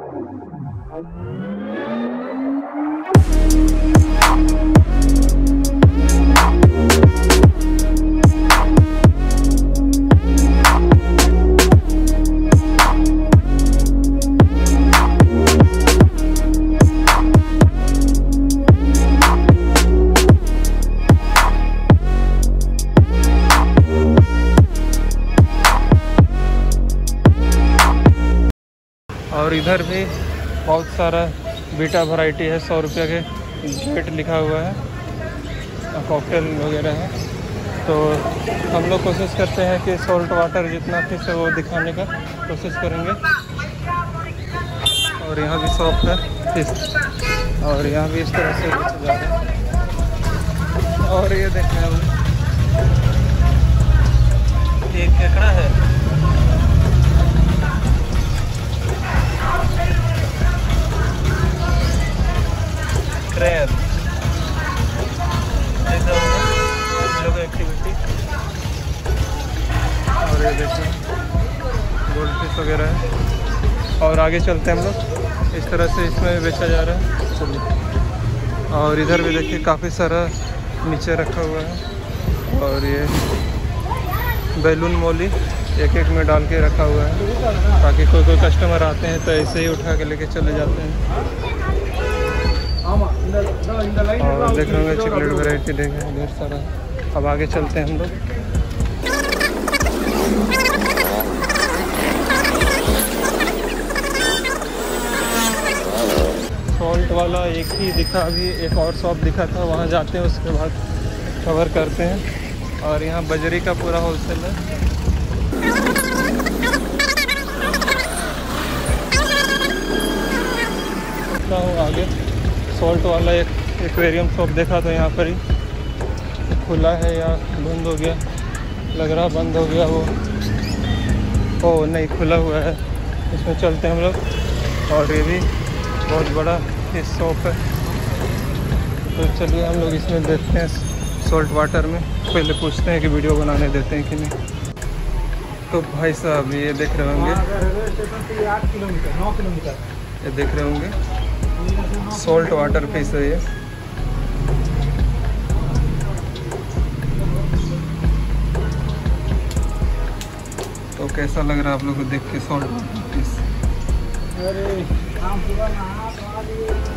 और इधर भी बहुत सारा बीटा वैरायटी है, 100 रुपये के गेट लिखा हुआ है, कॉकटेल वगैरह है। तो हम लोग कोशिश करते हैं कि सॉल्ट वाटर जितना फिश है वो दिखाने का कोशिश करेंगे। और यहाँ भी शॉप है फिश, और यहाँ भी इस तरह से बेचा जा रहा है। और ये देख रहे हैं ये केकड़ा है, क्रैब, लोग एक्टिविटी। और ये देखिए गोल्ड फिश वगैरह है। और आगे चलते हैं हम लोग, इस तरह से इसमें बेचा जा रहा है। चलिए। और इधर भी देखिए काफ़ी सारा नीचे रखा हुआ है, और ये बैलून मोली एक एक में डाल के रखा हुआ है, ताकि कोई कस्टमर आते हैं तो ऐसे ही उठा के लेके चले जाते हैं। और देख रहे होंगे चॉकलेट वैरायटी देखें ढेर सारा। अब आगे चलते हैं हम लोग। सॉल्ट वाला एक ही दिखा, अभी एक और शॉप दिखा था, वहाँ जाते हैं, उसके बाद कवर करते हैं। और यहाँ बजरी का पूरा होलसेल है। आगे सॉल्ट वाला एक एक्वेरियम शॉप देखा था, यहाँ पर ही खुला है या बंद हो गया, लग रहा बंद हो गया वो। ओ नहीं, खुला हुआ है, इसमें चलते हैं हम लोग। और ये भी बहुत बड़ा फिश शॉप है, तो चलिए हम लोग इसमें देखते हैं सॉल्ट वाटर में। पहले पूछते हैं कि वीडियो बनाने देते हैं कि नहीं। तो भाई साहब ये देख रहे होंगे, 8 किलोमीटर 9 किलोमीटर ये देख रहे होंगे सॉल्ट वाटर फिश है ये। तो कैसा लग रहा है आप लोग को देख के सॉल्ट वाटर फिश? अरे हम पूरा नहा धोआ लिए।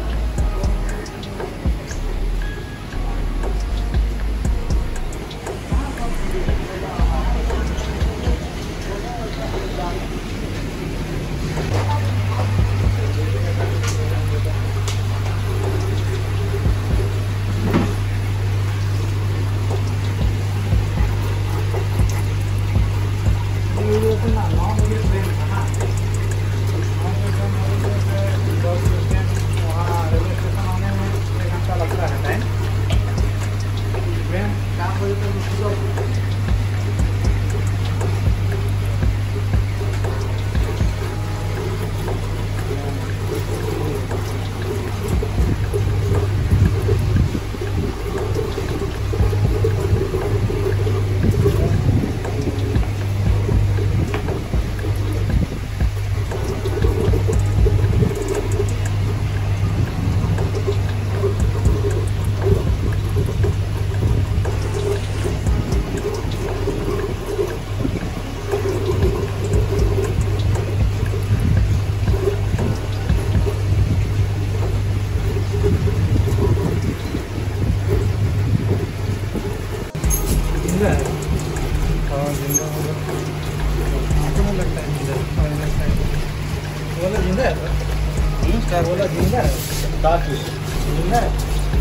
बोला जिंदा है, काफी जिंदा है।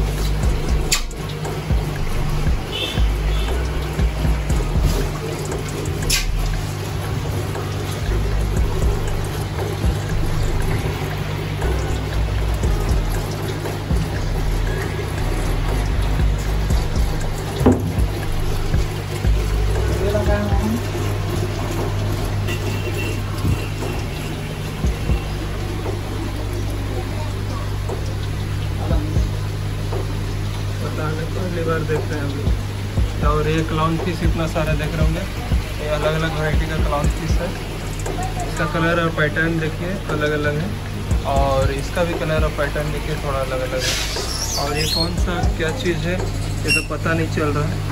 पहली बार देख रहे हैं अभी। और ये क्लाउन फिश इतना सारा देख रहे होंगे, ये अलग अलग वैरायटी का क्लाउन फिश है। इसका कलर और पैटर्न देखिए अलग अलग है, और इसका भी कलर और पैटर्न देखिए थोड़ा अलग अलग है। और ये कौन सा क्या चीज़ है ये तो पता नहीं चल रहा है,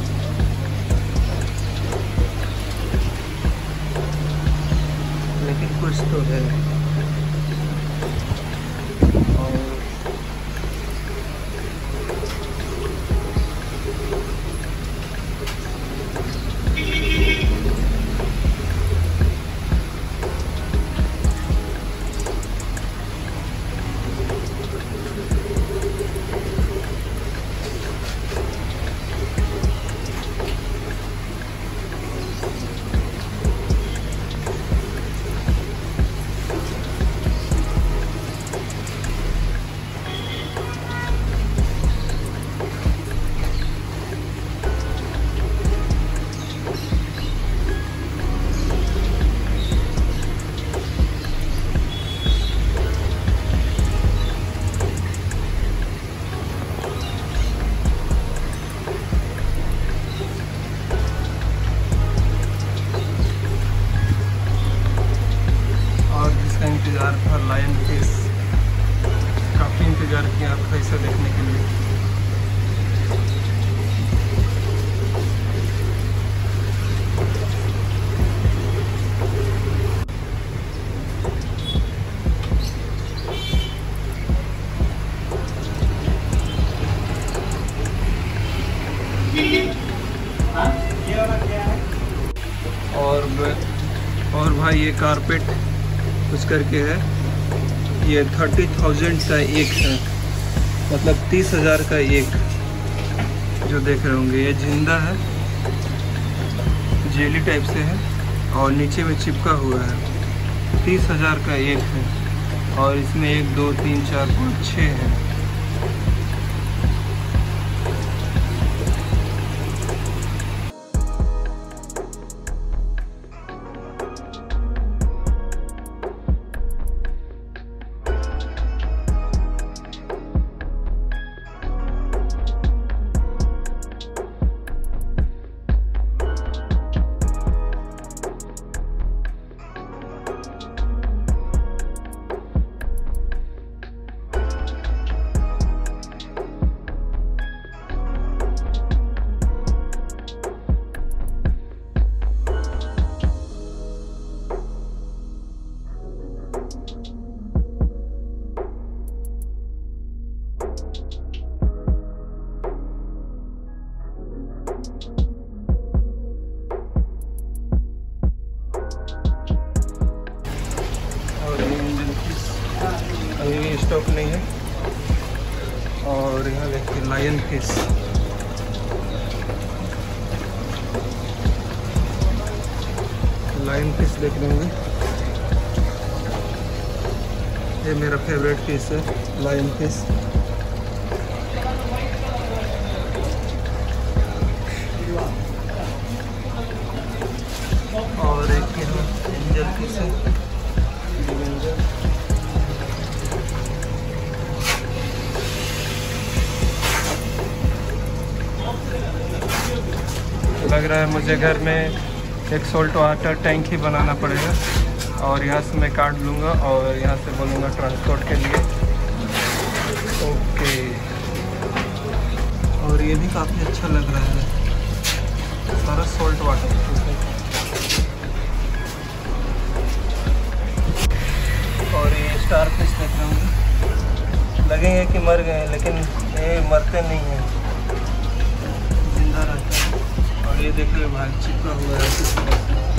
लेकिन कुछ तो है। इंतज़ार था लायन फिश, काफ़ी इंतज़ार किया था इसे देखने के लिए। और भाई ये कारपेट कुछ करके है, ये 30,000 का एक है, मतलब 30,000 का एक। जो देख रहे होंगे ये जिंदा है, जेली टाइप से है और नीचे में चिपका हुआ है। 30,000 का एक है और इसमें 1 2 3 4 5 6 है। अभी स्टॉक नहीं है। और यहाँ देखिए लायन फिश, लायन फिश देख रहे होंगे, ये मेरा फेवरेट फिश है लायन फिश। और एक यहाँ एंजल फिश है, लग रहा है मुझे घर में एक सोल्ट वाटर टैंक ही बनाना पड़ेगा। और यहाँ से मैं काट लूँगा और यहाँ से बोलूँगा ट्रांसपोर्ट के लिए। ओके, और ये भी काफ़ी अच्छा लग रहा है, सारा सोल्ट वाटर। और ये स्टार फिश देख रहे होंगे, लगेंगे कि मर गए लेकिन ये मरते नहीं हैं, जिंदा रहते हैं। और ये देखिए भाई चिपका हुआ है।